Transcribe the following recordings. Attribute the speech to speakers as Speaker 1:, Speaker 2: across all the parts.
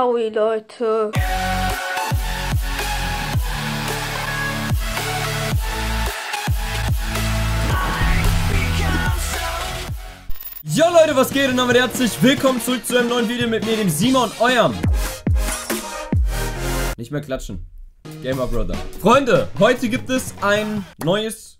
Speaker 1: Sorry, Leute.
Speaker 2: Jo Leute, was geht und damit herzlich willkommen zurück zu einem neuen Video mit mir, dem Simon, eurem. Nicht mehr klatschen. Gamer Brother. Freunde, heute gibt es ein neues...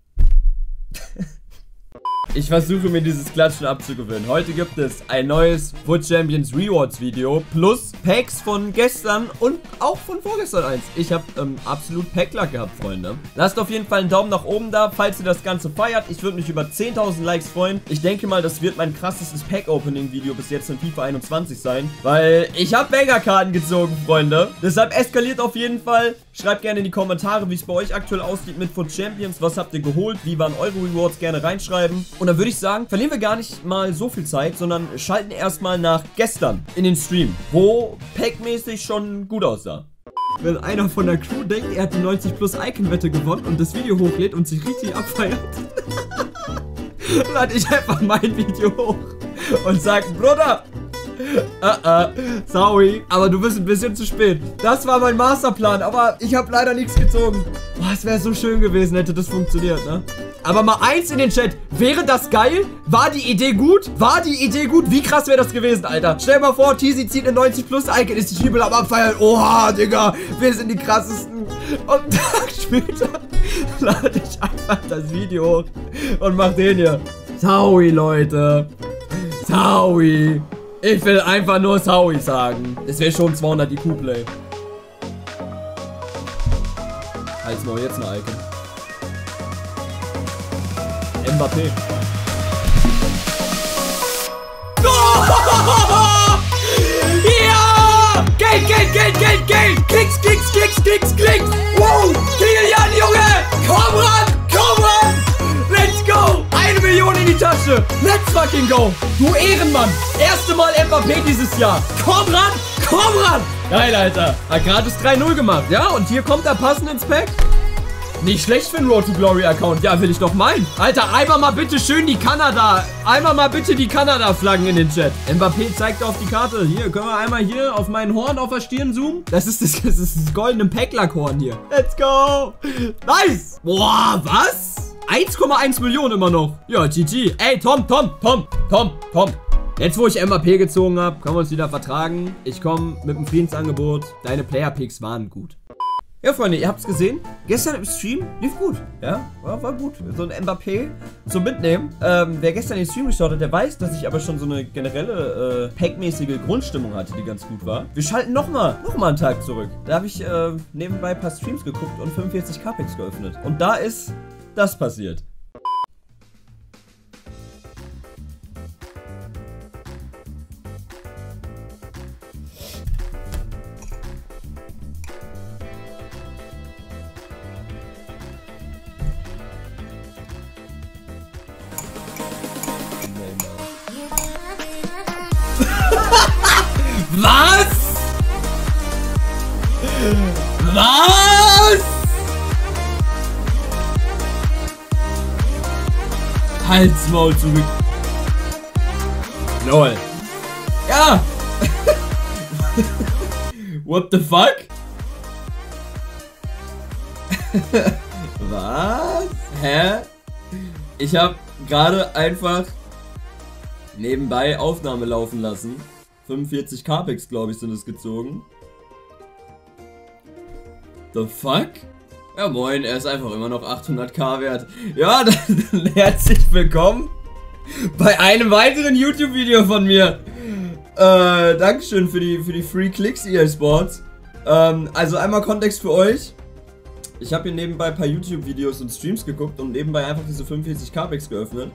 Speaker 2: Ich versuche mir dieses Klatschen abzugewöhnen. Heute gibt es ein neues Foot Champions Rewards Video plus Packs von gestern und auch von vorgestern eins. Ich habe absolut Packluck gehabt, Freunde. Lasst auf jeden Fall einen Daumen nach oben da, falls ihr das Ganze feiert. Ich würde mich über 10.000 Likes freuen. Ich denke mal, das wird mein krassestes Pack-Opening-Video bis jetzt in FIFA 21 sein, weil ich habe Banger-Karten gezogen, Freunde. Deshalb eskaliert auf jeden Fall. Schreibt gerne in die Kommentare, wie es bei euch aktuell aussieht mit Foot Champions. Was habt ihr geholt? Wie waren eure Rewards? Gerne reinschreiben. Und dann würde ich sagen, verlieren wir gar nicht mal so viel Zeit, sondern schalten erstmal nach gestern in den Stream, wo packmäßig schon gut aussah. Wenn einer von der Crew denkt, er hat die 90 plus Icon-Wette gewonnen und das Video hochlädt und sich richtig abfeiert, lade ich einfach mein Video hoch und sage, Bruder, sorry, aber du bist ein bisschen zu spät. Das war mein Masterplan, aber ich habe leider nichts gezogen. Boah, es wäre so schön gewesen, hätte das funktioniert, ne? Aber mal eins in den Chat, wäre das geil? War die Idee gut? War die Idee gut? Wie krass wäre das gewesen, Alter? Stell mal vor, Teasy zieht eine 90 plus Icon, ist die Schiebel am Abfeiern. Oha, Digga, wir sind die krassesten. Und einen Tag später lade ich einfach das Video hoch und mach den hier. Sorry, Leute. Sorry. Ich will einfach nur sorry sagen. Es wäre schon 200 IQ-Play. Halt's mal, jetzt eine Icon. Mbappé. Oh! Ja! Geld, Geld, Geld, Geld, Geld! Klicks, Klicks, Klicks, Klicks, Klicks! Wow! Kilian, Junge! Komm ran! Komm ran! Let's go! 1 Million in die Tasche! Let's fucking go! Du Ehrenmann! Erste Mal Mbappé dieses Jahr! Komm ran! Komm ran! Geil, Alter! Hat gratis 3-0 gemacht, ja? Und hier kommt er passend ins Pack. Nicht schlecht für einen Road to Glory Account. Ja, will ich doch meinen. Alter, einmal mal bitte schön die Kanada. Einmal mal bitte die Kanada-Flaggen in den Chat. Mbappé zeigt auf die Karte. Hier, können wir einmal hier auf meinen Horn auf der Stirn zoomen? Das ist das goldene Packlack-Horn hier. Let's go. Nice. Boah, was? 1,1 Millionen immer noch. Ja, GG. Ey, Tom. Jetzt, wo ich Mbappé gezogen habe, können wir uns wieder vertragen. Ich komme mit dem Friedensangebot. Deine Player-Picks waren gut. Ja, Freunde, ihr habt es gesehen. Gestern im Stream lief gut. Ja, war gut. So ein Mbappé zum Mitnehmen. Wer gestern den Stream geschaut hat, der weiß, dass ich aber schon so eine generelle packmäßige Grundstimmung hatte, die ganz gut war. Wir schalten nochmal einen Tag zurück. Da habe ich nebenbei ein paar Streams geguckt und 45 K-Packs geöffnet. Und da ist das passiert. Was? Was? Halt's Maul zurück. Lol. Ja. What the fuck? Was? Hä? Ich hab gerade einfach nebenbei Aufnahme laufen lassen. 45 K-Packs, glaube ich, sind es gezogen. The fuck? Ja moin, er ist einfach immer noch 800k wert. Ja, dann herzlich willkommen bei einem weiteren YouTube-Video von mir. Dankeschön für die Free Clicks, EA Sports. Also einmal Kontext für euch. Ich habe hier nebenbei ein paar YouTube-Videos und Streams geguckt und nebenbei einfach diese 45 K-Packs geöffnet.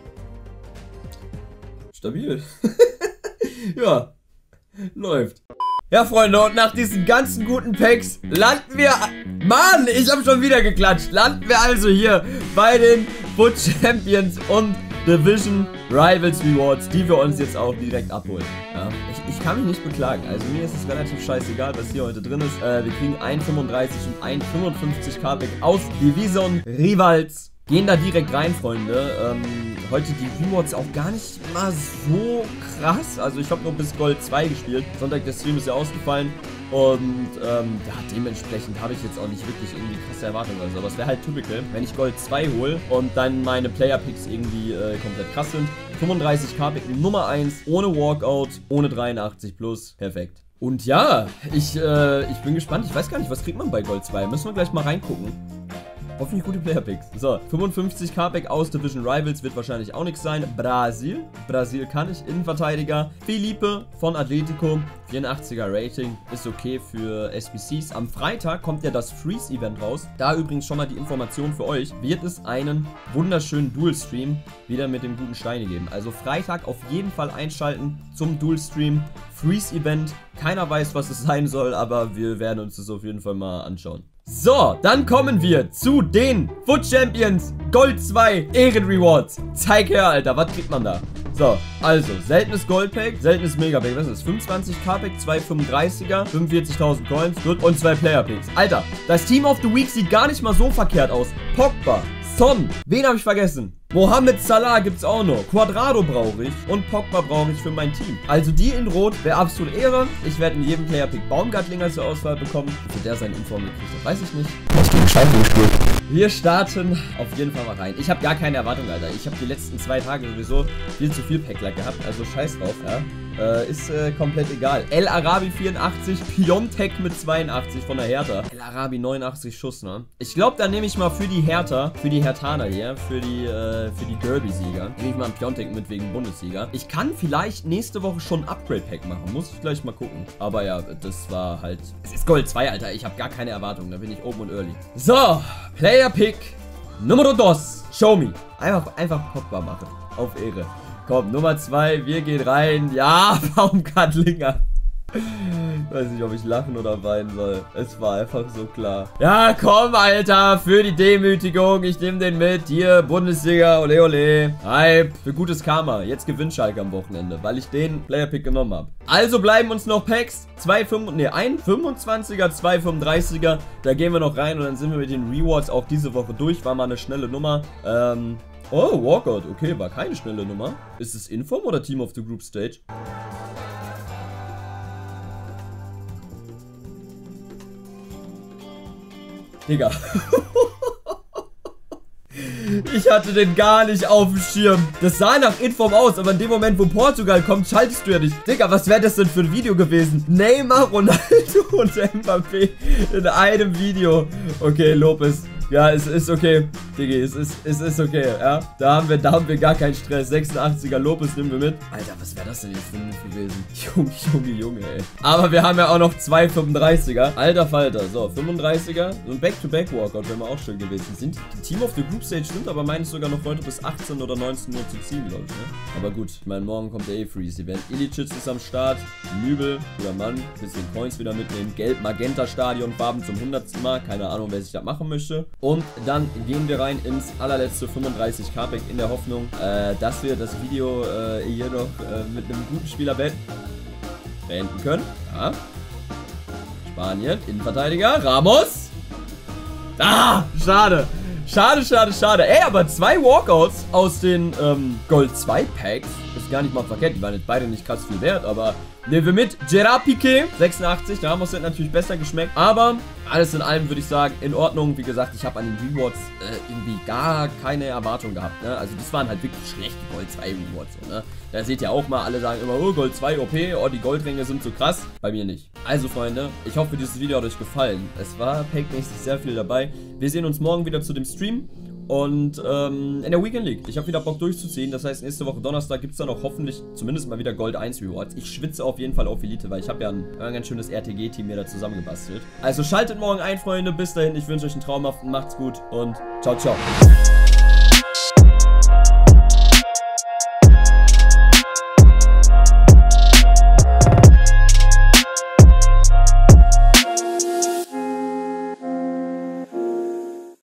Speaker 2: Stabil. Ja. Läuft. Ja, Freunde, und nach diesen ganzen guten Packs landen wir... Mann, ich habe schon wieder geklatscht. Landen wir also hier bei den Foot Champions und Division Rivals Rewards, die wir uns jetzt auch direkt abholen. Ja, ich kann mich nicht beklagen. Also mir ist es relativ scheißegal, was hier heute drin ist. Wir kriegen 1,35 und 1,55 K-Pack aus Division Rivals. Gehen da direkt rein, Freunde. heute die Rewards auch gar nicht mal so krass. Also ich habe nur bis Gold 2 gespielt. Sonntag der Stream ist ja ausgefallen. Und ja, dementsprechend habe ich jetzt auch nicht wirklich irgendwie krasse Erwartungen. Also, aber es wäre halt typical, wenn ich Gold 2 hole und dann meine Player-Picks irgendwie komplett krass sind. 35k Pick Nummer 1, ohne Walkout, ohne 83 plus. Perfekt. Und ja, ich bin gespannt. Ich weiß gar nicht, was kriegt man bei Gold 2? Müssen wir gleich mal reingucken. Hoffentlich gute Player-Picks. So, 55k Pack aus Division Rivals wird wahrscheinlich auch nichts sein. Brasil kann ich. Innenverteidiger. Felipe von Atletico. 84er Rating. Ist okay für SBCs. Am Freitag kommt ja das Freeze-Event raus. Da übrigens schon mal die Information für euch. Wird es einen wunderschönen Dual-Stream wieder mit dem guten Steine geben. Also Freitag auf jeden Fall einschalten zum Dual-Stream. Freeze-Event. Keiner weiß, was es sein soll, aber wir werden uns das auf jeden Fall mal anschauen. So, dann kommen wir zu den Foot Champions Gold 2 Ehrenrewards. Zeig her, Alter, was kriegt man da? So, also, seltenes Goldpack, seltenes Megapack, was ist das? 25k Pack, 2 35er, 45.000 Coins und 2 Player Picks. Alter, das Team of the Week sieht gar nicht mal so verkehrt aus. Pogba, Son, wen habe ich vergessen? Mohamed Salah gibt's auch noch. Quadrado brauche ich und Pogba brauche ich für mein Team. Also die in Rot wäre absolut Ehre. Ich werde in jedem Player-Pick Baumgartlinger zur Auswahl bekommen. Für der seine Inform gekriegt hat, weiß ich nicht. Was gegen Scheiße gespielt. Wir starten auf jeden Fall mal rein. Ich habe gar keine Erwartung, Alter. Ich habe die letzten 2 Tage sowieso viel zu viel Packler gehabt. Also scheiß drauf, ja. Ist komplett egal. El Arabi 84, Piontek mit 82 von der Hertha. El Arabi 89 Schuss, ne? Ich glaube, dann nehme ich mal für die Hertha, für die Herthaner hier, für die Derby-Sieger, nehme ich mal einen Piontek mit wegen Bundesliga. Ich kann vielleicht nächste Woche schon ein Upgrade-Pack machen. Muss ich gleich mal gucken. Aber ja, das war halt... Es ist Gold 2, Alter. Ich habe gar keine Erwartungen. Da bin ich oben und early. So, Player-Pick Numero 2. Show me. Einfach Pogba machen. Auf Ehre. Komm, Nummer 2, wir gehen rein. Ja, Baumgartlinger. Ich weiß nicht, ob ich lachen oder weinen soll. Es war einfach so klar. Ja, komm, Alter, für die Demütigung. Ich nehme den mit. Hier, Bundesliga, ole ole. Hype, für gutes Karma. Jetzt gewinnt Schalke am Wochenende, weil ich den Player-Pick genommen habe. Also bleiben uns noch Packs. Ein 25er, 2 35er. Da gehen wir noch rein und dann sind wir mit den Rewards auch diese Woche durch. War mal eine schnelle Nummer. Oh, Walkout. Okay, war keine schnelle Nummer. Ist es Inform oder Team of the Group Stage? Digga. Ich hatte den gar nicht auf dem Schirm. Das sah nach Inform aus, aber in dem Moment, wo Portugal kommt, schaltest du ja nicht. Digga, was wäre das denn für ein Video gewesen? Neymar, Ronaldo und Mbappé in einem Video. Okay, Lopez. Ja, es ist okay, Diggi, es ist okay, ja. Da haben wir gar keinen Stress. 86er Lopez nehmen wir mit. Alter, was wäre das denn jetzt für ein Move gewesen? Junge, ey. Aber wir haben ja auch noch 2 35er. Alter Falter. So, 35er. So ein Back-to-Back-Walkout wäre mal auch schön gewesen. Sind die Team of the Group Stage stimmt, aber meines sogar noch heute bis 18 oder 19 Uhr zu ziehen, glaube ich, ne? Aber gut, ich meine, morgen kommt der Freeze-Event. Ilicic ist am Start. Nübel, guter Mann. Bisschen Coins wieder mitnehmen. Gelb-Magenta-Stadion, Farben zum 100. Mal. Keine Ahnung, wer sich das machen möchte. Und dann gehen wir rein ins allerletzte 35k Pack in der Hoffnung, dass wir das Video hier noch mit einem guten Spieler beenden können. Ja. Spanien, Innenverteidiger, Ramos. Ah, schade. Schade. Ey, aber 2 Walkouts aus den Gold 2 Packs ist gar nicht mal verkehrt. Die waren jetzt beide nicht krass viel wert, aber nehmen wir mit. Gerard Piqué, 86. Ramos hat natürlich besser geschmeckt. Aber alles in allem würde ich sagen, in Ordnung. Wie gesagt, ich habe an den Rewards irgendwie gar keine Erwartung gehabt. Ne? Also das waren halt wirklich schlechte Gold 2 Rewards. So, ne? Da seht ihr auch mal, alle sagen immer, oh, Gold 2 OP, oh, die Goldränge sind so krass. Bei mir nicht. Also Freunde, ich hoffe, dieses Video hat euch gefallen. Es war packmäßig sehr viel dabei. Wir sehen uns morgen wieder zu dem Stream. Und in der Weekend League. Ich habe wieder Bock durchzuziehen. Das heißt, nächste Woche Donnerstag gibt es dann auch hoffentlich zumindest mal wieder Gold 1 Rewards. Ich schwitze auf jeden Fall auf Elite, weil ich habe ja ein ganz schönes RTG-Team mir da zusammengebastelt. Also schaltet morgen ein, Freunde. Bis dahin, ich wünsche euch einen traumhaften, macht's gut und ciao, ciao.